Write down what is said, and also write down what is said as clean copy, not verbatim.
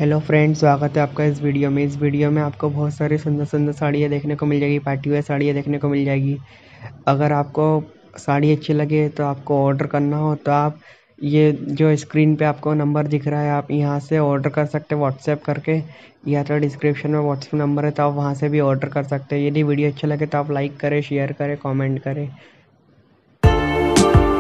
Hello friends, स्वागत है आपका इस वीडियो में। इस वीडियो में आपको बहुत सारी सुंदर सुंदर साड़ियाँ देखने को मिल जाएगी। पार्टी वेयर साड़ियाँ देखने को मिल जाएगी। अगर आपको साड़ी अच्छी लगे तो आपको ऑर्डर करना हो तो आप ये जो स्क्रीन पे आपको नंबर दिख रहा है, आप यहाँ से ऑर्डर कर सकते हैं व्हाट्सएप करके, या तो डिस्क्रिप्शन में व्हाट्सएप नंबर है तो आप वहाँ से भी ऑर्डर कर सकते हैं। यदि वीडियो अच्छा लगे तो आप लाइक करें, शेयर करें, कॉमेंट करें।